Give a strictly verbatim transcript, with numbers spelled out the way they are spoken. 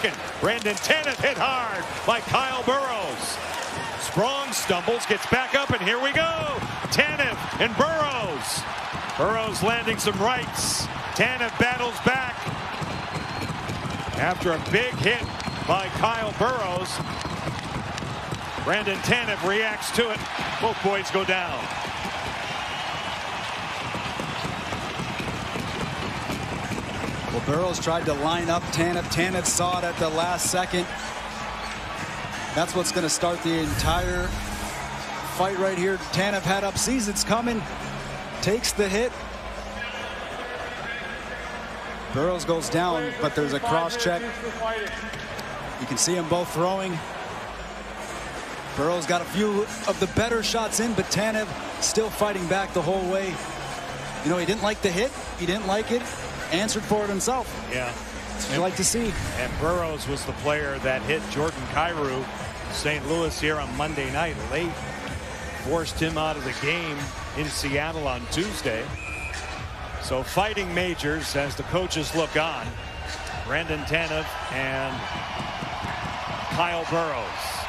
broken. Brandon Tanev hit hard by Kyle Burroughs. Sprong stumbles, gets back up, and here we go. Tanev and Burroughs. Burroughs landing some rights. Tanev battles back. After a big hit by Kyle Burroughs, Brandon Tanev reacts to it. Both boys go down. Well, Burroughs tried to line up Tanev. Tanev saw it at the last second. That's what's going to start the entire fight right here. Tanev had up, sees it's coming, takes the hit. Burroughs goes down, but there's a cross check. You can see them both throwing. Burroughs got a few of the better shots in, but Tanev still fighting back the whole way. You know, he didn't like the hit. He didn't like it. Answered for it himself. Yeah. You'd like to see. And Burroughs was the player that hit Jordan Kyrou, Saint Louis, here on Monday night late. Forced him out of the game in Seattle on Tuesday. So fighting majors as the coaches look on. Brandon Tanev and Kyle Burroughs.